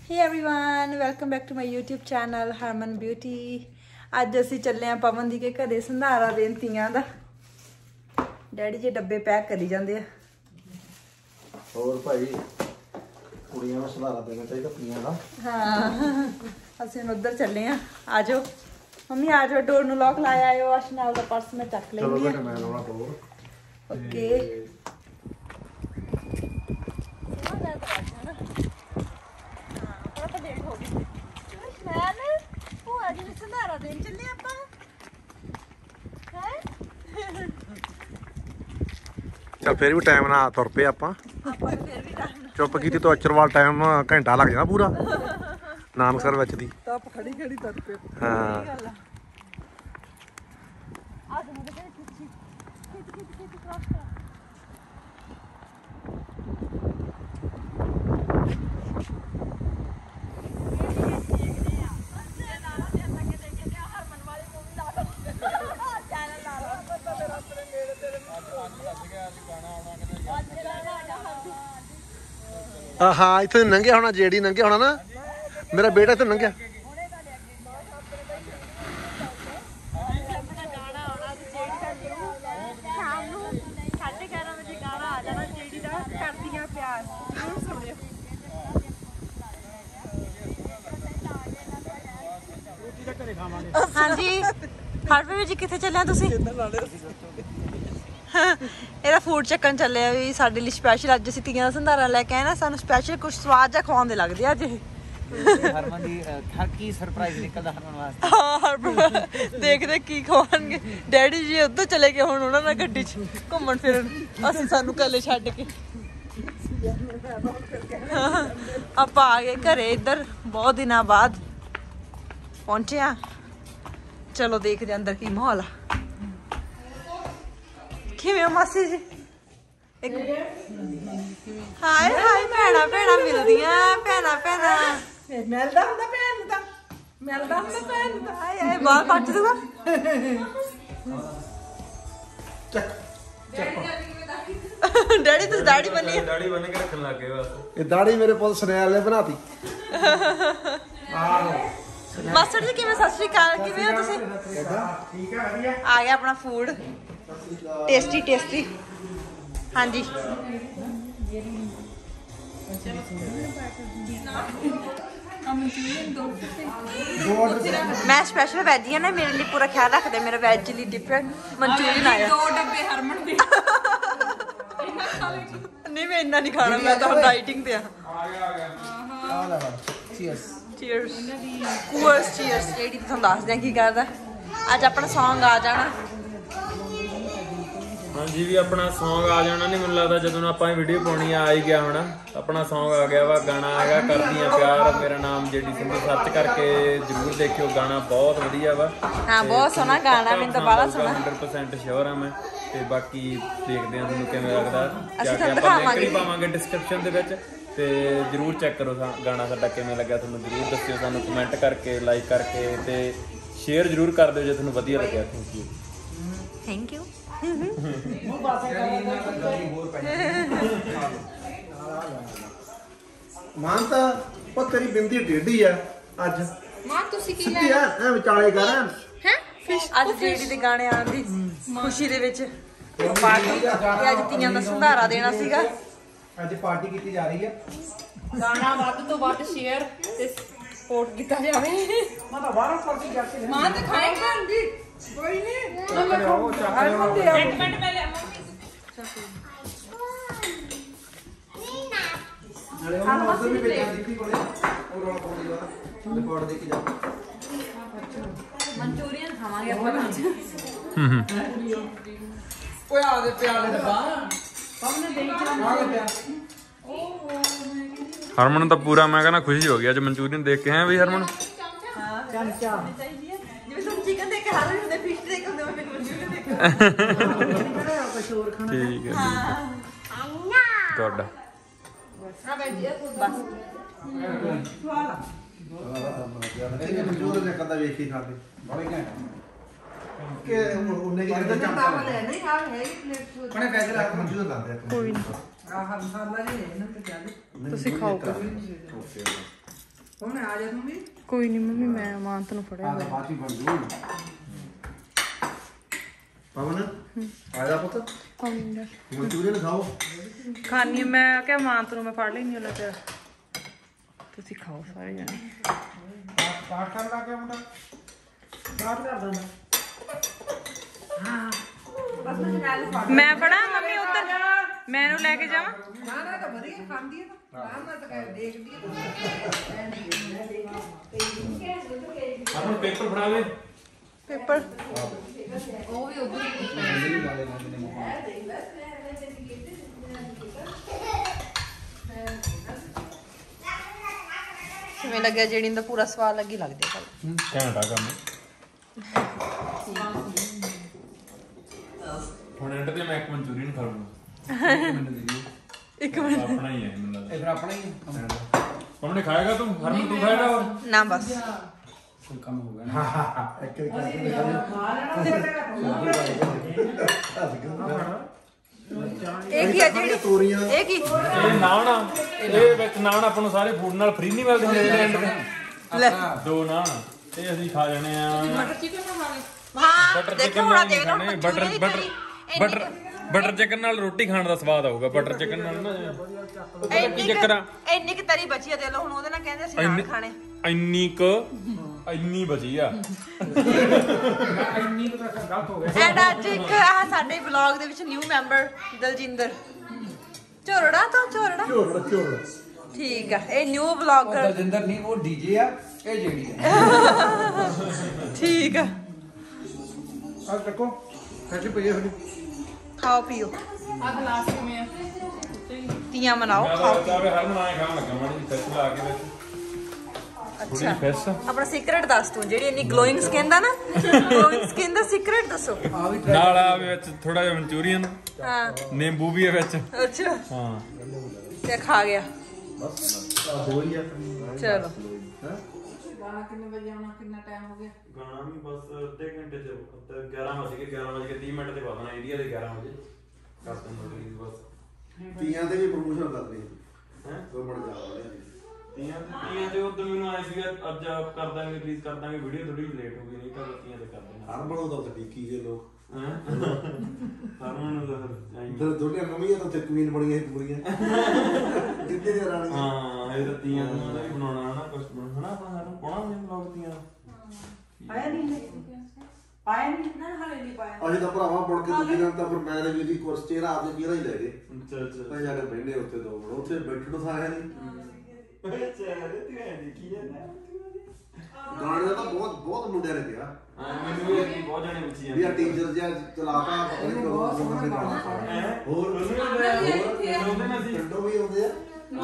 Hey everyone welcome back to my YouTube channel Harman beauty. अज असी चले हैं पवन दी के घरे संधारा देन तियां दा। डैडी जी डब्बे पैक करी जांदे आ। और भाई कुड़ियां में संधारा देना चाहिए तियां दा। हाँ असी हुण उधर चले हैं। आ जाओ मम्मी आ जाओ, डोर नु लॉक लाया आयो। अशनाल दा पर्स मैं चक लैंदी हां। मैं लाउणा डोर। ओके चल फिर भी टाइम ना तुर पे आपां चुप की तो अचरवाल टाइम घंटा लग जाना पूरा नानकसर विच दी खड़ी खड़ी तुर पे। हाँ हाँ इतने नंगे होना जेडी नंगे होना ना मेरा बेटा इतने नंगे हाँ जी हरप्रीत जी किथे चले तुसी? ਇਹਦਾ ਫੂਡ ਚੱਕਣ ਚੱਲੇ ਆ ਵੀ ਸਾਡੇ ਲਈ ਸਪੈਸ਼ਲ। ਅੱਜ ਅਸੀਂ ਤੀਆਂ ਦਾ ਸੰਧਾਰਾ ਲੈ ਕੇ ਆਏ ਨਾ, ਸਾਨੂੰ ਸਪੈਸ਼ਲ ਕੁਝ ਸਵਾਦ ਜਿਹਾ ਖਵਾਉਣ ਦੇ ਲੱਗਦੇ ਅੱਜ ਇਹ। ਹਰਮਨ ਦੀ ਕੀ ਸਰਪ੍ਰਾਈਜ਼ ਨਿਕਲਦਾ ਹਰਮਨ ਵਾਸਤੇ। ਹਾਂ ਦੇਖਦੇ ਕੀ ਖਵਾਉਣਗੇ। ਡੈਡੀ ਜੀ ਉੱਧਰ ਚਲੇ ਗਏ ਹੁਣ ਉਹਨਾਂ ਨਾਲ ਗੱਡੀ 'ਚ ਘੁੰਮਣ ਫਿਰਨ, ਅਸੀਂ ਸਾਨੂੰ ਕੱਲੇ ਛੱਡ ਕੇ। ਆਪਾਂ ਆ ਗਏ ਘਰੇ ਇੱਧਰ ਬਹੁਤ ਦਿਨਾਂ ਬਾਅਦ ਪਹੁੰਚੇ ਆ। ਚਲੋ ਦੇਖਦੇ ਅੰਦਰ ਕੀ ਮਾਹੌਲ ਆ। ਕਿਵੇਂ ਮਾਸੀ ਜੀ? ਇੱਕ ਹਾਏ ਹਾਏ ਭੈਣਾ ਭੈਣਾ ਮਿਲਦੀਆਂ ਭੈਣਾ ਭੈਣਾ ਮਿਲਦਾ ਹੁੰਦਾ ਭੈਣ ਨੂੰ ਤਾਂ ਮਿਲਦਾ ਹੁੰਦਾ ਭੈਣ ਨੂੰ ਤਾਂ। ਹਾਏ ਹਾਏ ਬਾਹਰ ਪੱਟ ਦੂਗਾ। ਡੈਡੀ ਤੁਸੀਂ ਦਾੜੀ ਬੰਨੀ? ਦਾੜੀ ਬੰਨ ਕੇ ਰੱਖਣ ਲੱਗ ਗਏ ਬਸ। ਇਹ ਦਾੜੀ ਮੇਰੇ ਪੁੱਤ ਸਨੈਲ ਨੇ ਬਣਾਤੀ। ਮਾਸਟਰ ਜੀ ਕਿਵੇਂ? ਸਤਿ ਸ਼੍ਰੀ ਅਕਾਲ, ਕਿਵੇਂ ਹੋ ਤੁਸੀਂ? ਠੀਕ ਹੈ ਵਧੀਆ। ਆ ਗਿਆ ਆਪਣਾ ਫੂਡ ਟੇਸਟੀ ਟੇਸਟੀ। ਹਾਂਜੀ मैं स्पेशल वैज है ना, मेरे लिए पूरा ख्याल रखते। मेरा वैज लिए डिफरेंट मंचूरियन आया। 2 डब्बे हरमन दे। नहीं मैं इन्ना नहीं खाना, मैं तो डाइटिंग पे चीयर्स कूअर्स चीयर्स। जेडी तुहानू दस दें की करदा अज अपना सॉन्ग आ जाना। हाँ जी भी अपना सॉन्ग आ जाना नहीं, मैनूं लगदा जदों आपां वीडियो पाउणी आ ही गया होना। अपना सॉन्ग आ गया वा, गाना आएगा करदी हां प्यार मेरा नाम जेडी सिंधु। सर्च करके जरूर देखियो, गाना बहुत वधिया वा। हाँ बहुत सोहना गाना, मैनूं तो बड़ा सोहना 100% श्योर हां मैं। ते बाकी देखदे हां तुहानूं किवें लगदा। ਅਸੀਂ जाके ਤੁਹਾਨੂੰ आपां लिंक ਦਿਖਾਵਾਂਗੇ। भी पावांगे डिस्क्रिप्शन दे विच। ते जरूर चेक करो गाना साडा किवें लग्या तुहानूं। जरूर दस्सियो सानूं कमेंट करके, लाइक करके ते शेयर जरूर कर दिओ जे तुहानूं वधिया लग्या। Thank you. मानता वो तेरी बिंदी टेढ़ी है अज। मां ਤੁਸੀਂ ਕੀ सिद्धी है ऐ विचाले कर ਹੈ ਅੱਜ ਜਿਹੜੀ ਦੇ ਗਾਣੇ ਆਉਣ ਦੀ ਖੁਸ਼ੀ ਦੇ ਵਿੱਚ ਪਾਰਟੀ ਤੇ ਅੱਜ ਤੀਆਂ ਦਾ ਸੰਧਾਰਾ ਦੇਣਾ ਸੀਗਾ। ਅੱਜ ਪਾर्टी की जा रही है। ਗਾਣਾ ਵੱਧ ਤੋਂ ਵੱਧ ਸ਼ੇਅਰ ਤੇ ਸਪੋਰਟ ਕੀਤਾ ਜਾਵੇ। मैं तो 12 पर्ची जाके ਮਾਂ ਤੇ ਖਾਏ ਖਾਣ ਦੀ ਕੋਈ ਨਹੀਂ। ਹਰਮਨ ਦੇ ਇੱਕ ਮਿੰਟ ਪਹਿਲੇ नाले वो उधर भी भेजा दीदी कोले और रोल पाउंदी वाला रिकॉर्ड दे के जा। ਮਨਚੂਰੀਅਨ ਖਾਵਾਂਗੇ ਆਪਾਂ ਅੱਜ। ਓਏ ਆ ਦੇ ਪਿਆਲੇ ਡੱਬਾ ਸਾਹਮਣੇ ਦੇਈ ਚਲਾ। हरमन तो पूरा मैं कहना खुशी हो गया जो मंचूरियन देख के हैं भी हरमन। ਚਮਚਾ ਜਿਵੇਂ ਤੁਸੀਂ ਚਿਕਨ ਦੇਖ ਕੇ ਹਾਰ ਰਹੇ ਹੁੰਦੇ, ਫਿਸ਼ ਦੇਖ ਕੇ ਹੁੰਦੇ, ਮੈਂ ਮੰਚੂਰੀਅਨ ਦੇਖ ਕੇ। ठीक है ਤੁਹਾਡਾ ਆ ਬੈਠੀ ਬਸ। ਇਹ ਮਨਜ਼ੂਰ ਦੇ ਕੰਦਾ ਵੇਖ ਕੇ ਖਾਦੇ ਬੜੇ ਘੰਟੇ ਕਿ ਉਹਨੇ ਕੀ ਕਰਦਾ ਚੰਪਾ ਲੈ ਨਹੀਂ ਆ ਹੈ ਪਲੇਟ ਕੋਨੇ ਪੈਸੇ ਰੱਖ ਮਨਜ਼ੂਰ ਲਾਦੇ ਕੋਈ ਨਹੀਂ ਆਹ ਮਸਾਲਾ ਜੀ ਇਹਨਾਂ ਤੇ ਚੱਲ ਤੁਸੀਂ ਖਾਓ। ਹੁਣ ਆ ਜਾ ਤੂੰ ਵੀ ਕੋਈ ਨਹੀਂ ਮੰਮੀ ਮੈਂ ਮਾਨਤ ਨੂੰ ਫੜਿਆ ਤਾਂ ਬਾਅਦ ਹੀ ਬਣ ਜੂ ਪਵਨ ਆ ਜਾ ਪੁੱਤ ਮਨਚੂਰੀਅਨ ਖਾਓ ਖਾਣੀ ਮੈਂ ਕਿਹਾ ਮਾਨਤ ਨੂੰ ਮੈਂ ਫੜ ਲੈਣੀ ਉਹਨਾਂ ਤੇ ਤੁਸੀਂ ਖਾਓ ਸਾਰੇ ਜਾਣੇ ਪਾਠ ਕਰਨ ਲੱਗ ਗਿਆ ਮੁੰਡਾ ਬਾਤ ਕਰ ਦਿੰਦਾ ਹਾਂ ਬਸ ਮੈਂ ਨਾਲ ਫੜ ਮੈਂ ਫੜਾ ਮੰਮੀ ਉੱਧਰ ਮੈਂ ਇਹਨੂੰ ਲੈ ਕੇ ਜਾਵਾਂ ਨਾ ਤਾਂ ਵਧੀਆ ਖਾਂਦੀ ਹੈ ਤਾਂ ਆਰਾਮ ਨਾਲ ਤਾਂ ਦੇਖਦੀ ਹੈ ਹੁਣ ਪੇਪਰ ਫੜਾ ਲੈ ਪੇਪਰ ਕਿਵੇਂ ਲੱਗਿਆ ਜਿਹੜੀ ਦਾ ਪੂਰਾ ਸਵਾਦ ਲੱਗੀ ਲੱਗਦੀ ਹੈ ਘੰਟਾ ਕੰਮ ਹੁਣ ਐਂਡ ਤੇ ਮੈਂ ਇੱਕ ਮਨਚੂਰੀਅਨ ਖਾਊਂਗਾ ਇੱਕ ਮਿੰਟ ਆਪਣਾ ਹੀ ਹੈ ਮੈਨੂੰ ਲੱਗਦਾ ਇਹ ਫਿਰ ਆਪਣਾ ਹੀ ਕੌਣ ਖਾਏਗਾ ਤੂੰ ਹਰਮਨ ਤੂੰ ਖਾਏਗਾ ਹੋਰ ਨਾ ਬਸ ਕੋਈ ਕੰਮ ਹੋ ਗਿਆ ਨਾ ਇਹ ਕੀ ਹੈ ਜਿਹੜੀ ਇਹ ਕੀ ਇਹ ਨਾਨ ਇਹ ਵਿੱਚ ਨਾਨ ਆਪਾਂ ਨੂੰ ਸਾਰੇ ਫੂਡ ਨਾਲ ਫ੍ਰੀ ਨਹੀਂ ਮਿਲਦੇ ਹੁੰਦੇ ਐਂਡ ਤੇ ਲੈ ਦੋ ਨਾਨ ਇਹ ਅਸੀਂ ਖਾ ਜਾਣੇ ਆ ਹਾਂ ਬਟਰ ਦੇਖੋ ਚਿਕਨ ਹੁਣ ਨਾਲ ਦੇਖ ਲਓ ਖਾਣੇ ਬਟਰ ਚਿਕਨ ਨਾਲ ਰੋਟੀ ਖਾਣ ਦਾ ਸਵਾਦ ਆਊਗਾ ਬਟਰ ਚਿਕਨ ਨਾਲ ਨਾ ਪਤਾ ਕੀ ਚੱਕਰ ਆ ਇੰਨੀ ਕਿ ਤਰੀ ਬਚੀ ਆ ਦੇ ਲਓ ਹੁਣ ਉਹਦੇ ਨਾਲ ਕਹਿੰਦੇ ਅਸੀਂ ਨਾਲ ਖਾਣੇ ਇੰਨੀ ਬਚੀ ਆ ਇੰਨੀ ਤਾਂ ਗਲਤ ਹੋ ਗਿਆ ਐਂਡ ਅੱਜ ਇੱਕ ਆਹ ਸਾਡੇ ਵਲੌਗ ਦੇ ਵਿੱਚ ਨਿਊ ਮੈਂਬਰ ਦਲਜਿੰਦਰ ਝੋਰੜਾ ਤੋਂ ਝੋਰੜਾ ਠੀਕ ਆ ਇਹ ਨਿਊ ਵਲੌਗਰ ਦਲਜਿੰਦਰ ਨਹੀਂ ਉਹ ਡੀਜੇ ਆ ਇਹ ਜਿਹੜੀ ਹੈ ਠੀਕ ਆ ਆ ਦੇਖੋ ਕੈਸੀ ਪਈ ਹੈ ਖਾਓ ਪੀਓ ਆ ਗਲਾਸ ਕਿਵੇਂ ਆ ਤੀਆਂ ਮਨਾਓ ਮੈਂ ਖਾਓ ਤਾਂ ਚਾਹੇ ਹਰ ਮਨਾਏ ਖਾਣ ਲੱਗਾ ਮਾੜੀ ਫੈਸ ਲਾ ਕੇ ਵਿੱਚ ਅੱਛਾ ਫੈਸ ਆਪਣਾ ਸੀਕ੍ਰੇਟ ਦੱਸ ਤੂੰ ਜਿਹੜੀ ਇੰਨੀ ਗਲੋਇੰਗ ਸਕਿਨ ਦਾ ਨਾ ਗਲੋਇੰਗ ਸਕਿਨ ਦਾ ਸੀਕ੍ਰੇਟ ਦੱਸੋ ਆ ਵੀ ਨਾਲ ਆ ਵਿੱਚ ਥੋੜਾ ਜਿਹਾ ਮਨਚੂਰੀਅਨ ਹਾਂ ਨਿੰਬੂ ਵੀ ਹੈ ਵਿੱਚ ਅੱਛਾ ਹਾਂ ਤੇ ਖਾ ਗਿਆ ਦੋ ਹੀ ਆ ਚਲੋ ਗਾਣਾ ਕਿੰਨੇ ਵਜੇ ਆਉਣਾ ਕਿੰਨਾ ਟਾਈਮ ਹੋ ਗਿਆ ਗਾਣਾ ਵੀ ਬਸ ਅੱਧੇ ਘੰਟੇ ਚ 11 ਵਜੇ 30 ਮਿੰਟ ਤੇ ਬਾਅਦ ਏਰੀਆ ਦੇ 11 ਵਜੇ ਕਰ ਦਿੰਦਾ ਰਿਲੀਜ਼ ਬਸ ਤੀਆਂ ਦੇ ਵੀ ਪ੍ਰੋਮੋਸ਼ਨ ਕਰ ਲਈ ਹੈ ਗਵਰਨਮੈਂਟ ਜਾ ਰਿਹਾ ਤੀਆਂ ਤੇ ਉਦੋਂ ਮੈਨੂੰ ਆਇਆ ਸੀਗਾ ਅੱਜ ਕਰ ਦਾਂਗੇ ਰਿਲੀਜ਼ ਕਰ ਦਾਂਗੇ ਵੀਡੀਓ ਥੋੜੀ ਲੇਟ ਹੋ ਗਈ ਨਹੀਂ ਤਾਂ ਤੀਆਂ ਤੇ ਕਰ ਦੇਣਾ ਹਰ ਬੜੋ ਦਾ ਟਿੱਕੀ ਜੇ ਲੋਕ ਹਰਮਨ ਨੂੰ ਤਾਂ ਇਧਰ ਦੋਨੇ ਮੰਮੀਆਂ ਤਾਂ ਚੱਕਵੀਨ ਬਣੀਆਂ ਕੁੜੀਆਂ ਕਿੱਥੇ ਦੇ ਰਾਣੀ ਹਾਂ ਇਹ ਤਾਂ ਤੀਆਂ ਦਾ ਵੀ ਬਣਾਉਣਾ ਹਨਾ ਕੁਝ ਬਣਾਉਣਾ ਆਪਾਂ ਹਰ ਪਾਉਣਾ ਨਹੀਂ ਬਲੌਗ ਤੀਆਂ ਪਾਇਆ ਨਹੀਂ ਨਾ ਹਾਲੇ ਨਹੀਂ ਪਾਇਆ ਅਸੀਂ ਤਾਂ ਭਰਾਵਾ ਬਣ ਕੇ ਦੂਜੀ ਦਿਨ ਤਾਂ ਫਿਰ ਮੈਂ ਤੇ ਵੀ ਕੋਰਸ ਚਿਹਰਾ ਆਪਦੇ ਚਿਹਰਾ ਹੀ ਲੈ ਗਏ ਅੱਛਾ ਅੱਛਾ ਮੈਂ ਜਾ ਕੇ ਬੈਠੇ ਉੱਥੇ ਦੋ ਮਿੰਟ ਉੱਥੇ ਬੈਠਣ ਨੂੰ ਥਾਂ ਹੈ ਨਹੀਂ ਅੱਛਾ ਤੇ ਤੂੰ ਐਂ ਕੀ ਜਾਂਦਾ ਗਾਣੇ ਦਾ ਤਾਂ ਬਹੁਤ ਮੁੰਡਿਆਂ ਨੇ ਕਿਹਾ ਮੈਨੂੰ ਵੀ ਬਹੁਤ ਜਣੇ ਪੁੱਛੀ ਵੀ ਆ ਟੀਚਰ ਜਿਹਾ ਚਲਾਤਾ ਪਤਾ ਨਹੀਂ ਕਦੋਂ ਸੋਹਣਾ ਤੇ ਗਾਣਾ ਹੋਰ ਉਹਦੇ ਨਾਲ ਸੀ ਪਿੰਡੋਂ ਵੀ ਆਉਂਦੇ ਆ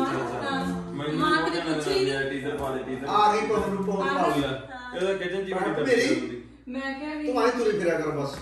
ਮੈਨੂੰ ਤੇ ਪੁੱਛੀ ਟੀਜ਼ਰ ਪਾ ਦੇ ਟੀਜ਼ਰ ਆ ਗਈ ਪਰ ਨੂੰ ਪਹੁੰਚ ਪਾ ਲਿਆ ਇਹਦਾ ਕਿਚਨ ਜੀ ਬੜੀ ਮੇਰੀ ਮੈਂ ਕਿਹਾ ਵੀ ਤੂੰ ਆਈ ਤੁਰੀ ਫਿਰਿਆ ਕਰ ਬਸ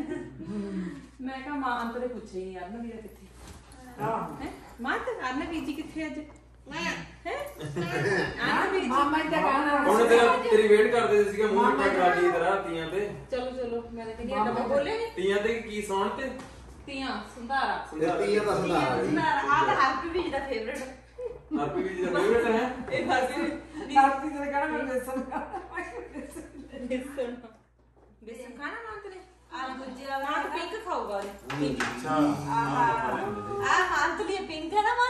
ਮੈਂ ਕਿਹਾ ਮਾਂ ਅੰਤਰੇ ਪੁੱਛੇ ਯਾਰ ਨਾ ਵੀਰਾ ਕਿੱਥੇ ਹੈ ਮਾਂ ਤੇ ਅਰਨ ਬੀਜੀ ਕਿੱਥੇ ਅੱਜ ਹੈ ਅਰਨ ਬੀਜੀ ਮਾਮਾ ਜੀ ਦਾ ਗਾਣਾ ਹੁਣ ਤੇਰੀ ਵੇਟ ਕਰਦੇ ਸੀਗਾ ਮੂੰਹ ਮਿੱਠਾ ਕਰਾ ਲਈ ਇਧਰ ਤੀਆਂ ਤੇ ਚਲੋ ਮੈਂ ਤਾਂ ਕਹਿੰਦੀ ਆ ਡੱਬਾ ਬੋਲੇ ਨੀ ਤੀਆਂ ਤੇ ਕੀ ਸੌਣ ਤੇ ਤੀਆਂ ਸੰਧਾਰਾ ਇਹ ਤੀਆਂ ਦਾ ਸੁਧਾਰ ਜੀ ਆ ਤਾਂ ਹਰਪੀ ਵੀ ਦਾ ਫੇਵਰੇਟ ਹਰਪੀ ਵੀ ਜੀ ਦਾ ਫੇਵਰਟ ਹੈ ਇਹ ਹਰਪੀ ਨਾਰਤੀ ਦਾ ਗਾਣਾ ਮੈਂ ਬੇਸਨ ਬੇਸਨ ਖਾਣਾ ਮਾਂ ਤੇਰੇ ਆ ਦੂਜੇ ਵਾਲਾ ਮਾਂ ਪਿੰਕ ਖਾਊਗਾ ਪਿੰਕ ਅੱਛਾ ਆ ਮਾਂ ਤੇ ਪਿੰਕ ਹੈ ਨਾ ਮਾਂ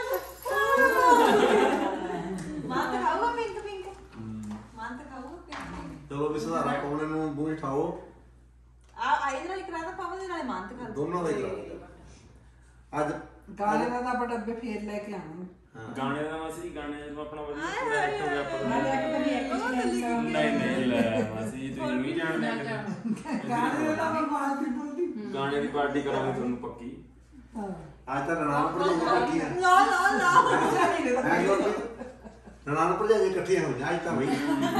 ਮਾਂ ਤਾਂ ਖਾਊਗਾ ਪਿੰਕ ਮਾਂ ਤਾਂ ਖਾਊਗਾ ਪਿੰਕ ਚਲੋ ਵੀ ਸੁਧਾਰਾ ਪਾਉਣੇ ਨੂੰ ਮੂੰਹ ਠਾਓ ਆ ਆਈ ਨਾਲ ਕਰਾ ਤਾਂ ਪਾਵਾਂ ਦੇ ਨਾਲੇ ਮਾਂ ਤਾਂ ਖਾ ਦੋਨੋਂ ਦਾ ਹੀ ਕਰਾ ਅੱਜ ਗਾਣੇ ਦਾ ਤਾਂ ਆਪਾਂ ਡੱਬੇ ਫੇਰ ਲੈ ਕੇ ਆਵਾਂਗੇ ਗਾਣੇ ਦਾ ਮਾਸੀ ਗਾਣੇ ਜਦੋਂ ਆਪਣਾ ਵਧੀਆ ਪ੍ਰੋਜੈਕਟ ਹੋ ਗਿਆ ਆਪਾਂ ਮੈਂ ਲੈ ਕੇ ਬਣੀ ਇੱਕ ਨਹੀਂ ਲੈ ਮਾਸੀ ਤੁਸੀਂ ਨਹੀਂ ਜਾਣਦੇ ਗਾਣੇ ਦਾ ਵੀ ਮਾਂ ਦੀ ਬੋਲਦੀ ਗਾਣੇ ਦੀ ਪਾਰਟੀ ਕਰਾਂਗੇ ਤੁਹਾਨੂੰ ਪੱਕੀ ਅੱਜ ਤਾਂ ਨਨਾਣ ਭਰਜਾਈ ਇਕੱਠੀਆਂ ਲਾ ਨਨਾਣ ਭਰਜਾਈ ਇਕੱਠੀਆਂ ਹੋ ਜਾ ਅੱਜ ਤਾਂ ਬਈ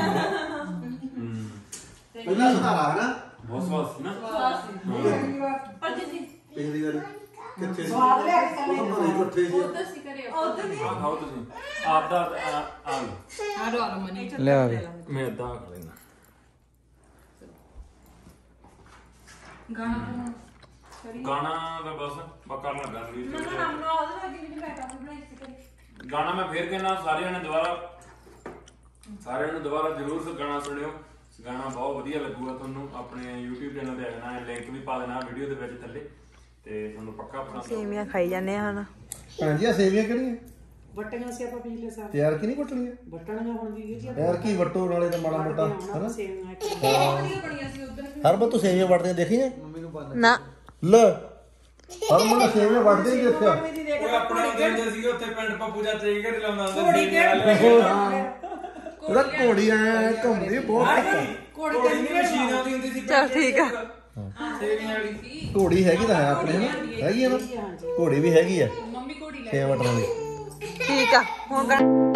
ਪਹਿਲਾ ਸੁਧਾਰਾ ਹੈ ਨਾ ਬਹੁਤ ਸਵਾਸ ਨਾ ਅਗਲੀ ਵਾਰ ਪਰ ਜੀ ਪਿਛਲੀ ਵਾਰੀ ਕਿੱਥੇ ਸੀ ਸਵਾਦ ਲੈ ਕੇ ਚੱਲੇ ਉਹਨਾਂ ਦੇ ਇਕੱਠੇ ਸੀ ਉਧਰ ਸੀ ਕਰੇ ਉਧਰ ਵੀ ਆ ਖਾਓ ਤੁਸੀਂ ਆਪ ਦਾ ਆ ਆਰੋ ਆਰੋ ਮਨੀ ਲੈ ਆਵੇ ਮੈਂ ਅੱਧਾ ਖਾ ਲੈਣਾ ਗਾਣਾ ਗਾਣਾ ਦਾ ਬਸ ਕਰ ਲੱਗਾ ਸੀ ਨਾਮ ਨਾ ਉਹਦੇ ਨਾਲ ਕਿਵੇਂ ਬੈਠਾ ਬਣਾਈ ਸੀ ਕਰੀ ਗਾਣਾ ਮੈਂ ਫੇਰ ਕਹਿਣਾ ਸਾਰਿਆਂ ਨੇ ਦੁਬਾਰਾ ਸਾਰਿਆਂ ਨੂੰ ਦੁਬਾਰਾ ਜ਼ਰੂਰ ਗਾਣਾ ਸੁਣਿਓ, ਗਾਣਾ ਬਹੁਤ ਵਧੀਆ ਲੱਗੂਗਾ ਤੁਹਾਨੂੰ। ਆਪਣੇ YouTube ਚੈਨਲ ਤੇ ਆਣਾ, ਲਿੰਕ ਵੀ ਪਾ ਦੇਣਾ ਵੀਡੀਓ ਦੇ ਵਿੱਚ ਥੱਲੇ, ਤੇ ਤੁਹਾਨੂੰ ਪੱਕਾ ਆਪਣਾ ਸੇਵੀਆਂ ਖਾਈ ਜਾਂਦੇ ਆ ਹੁਣ। ਭੈਣ ਜੀ ਸੇਵੀਆਂ ਕਿਹੜੀਆਂ ਵੱਟੀਆਂ ਸੀ ਆਪਾਂ ਪਿਛਲੇ ਸਾਲ ਤਿਆਰ ਕੀ ਨਹੀਂ ਵੱਟਣੀਆਂ ਵੱਟਣੀਆਂ ਹੁਣ ਵੀ ਜੀ ਯਾਰ ਕੀ ਵੱਟੋ ਨਾਲੇ ਤਾਂ ਮਾੜਾ ਮੋਟਾ ਹਨਾ। ਸੇਵੀਆਂ ਹਰਮਨ ਤੂੰ ਸੇਵੀਆਂ ਵੱਟਦੇ ਦੇਖੀਆਂ ਨਾ ਲੈ ਹਰਮਨ ਸੇਵੀਆਂ ਵੱਟਦੇ ਹੀ ਦੇਖਿਆ। ਉਹ ਆਪਣੇ ਦੇਖਦੇ ਸੀਗੇ ਉੱਥੇ ਪਿੰਡ ਪੱਪੂ ਚਾਚਾ ਜੀ ਘਰੇ ਲਾਉਂਦਾ ਹੁੰਦਾ ਉਹਦਾ ਘੋੜੀ ਐ ਘੁੰਮਦੀ ਬਹੁਤ ਘੋੜੀ ਦੀ ਮਸ਼ੀਨ ਆਉਂਦੀ ਹੁੰਦੀ ਸੀ। ਚਲ ਠੀਕ ਆ। ਸੇਵੀਆਂ ਵਾਲੀ ਘੋੜੀ ਹੈਗੀ ਤਾਂ ਹੈ ਆਪਣੇ ਨਾ, ਹੈਗੀ ਆ ਨਾ ਘੋੜੀ ਵੀ ਹੈਗੀ ਆ ਮੰਮੀ ਘੋੜੀ ਲੈ ਸੇਵੀਆਂ ਵੱਟਣ ਦੀ। ਠੀਕ ਆ ਹੁਣ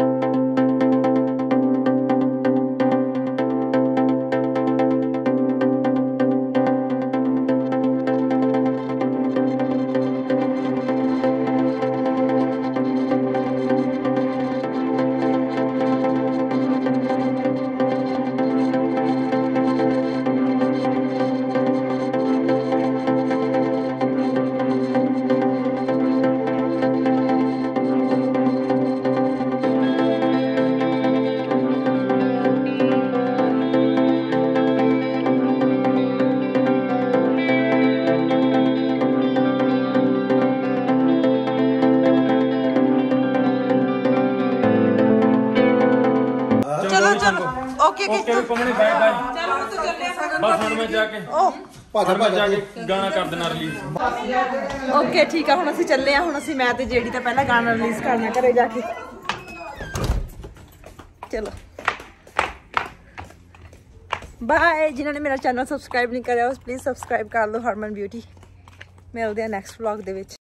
ਓਕੇ ਓਕੇ ਪਮਣੇ ਬਾਏ ਬਾਏ। ਚਲ ਹੁਣ ਤੂੰ ਚੱਲਿਆ ਬਸ ਹੁਣ ਮੈਂ ਜਾ ਕੇ ਜਾ ਕੇ ਗਾਣਾ ਕਰ ਦੇਣਾ ਰਿਲੀਜ਼। ਓਕੇ ਠੀਕ ਆ। ਹੁਣ ਅਸੀਂ ਚੱਲੇ ਆ। ਹੁਣ ਅਸੀਂ ਮੈਂ ਤੇ ਜਿਹੜੀ ਤਾਂ ਪਹਿਲਾਂ ਗਾਣਾ ਰਿਲੀਜ਼ ਕਰਨਾ ਘਰੇ ਜਾ ਕੇ। ਚਲੋ ਬਾਏ। ਜਿਨ੍ਹਾਂ ਨੇ ਮੇਰਾ ਚੈਨਲ ਸਬਸਕ੍ਰਾਈਬ ਨਹੀਂ ਕਰਿਆ ਉਸ ਪਲੀਜ਼ ਸਬਸਕ੍ਰਾਈਬ ਕਰ ਲਓ ਹਰਮਨ ਬਿਊਟੀ। ਮਿਲਦੇ ਆ ਨੈਕਸਟ ਵਲੌਗ ਦੇ ਵਿੱਚ।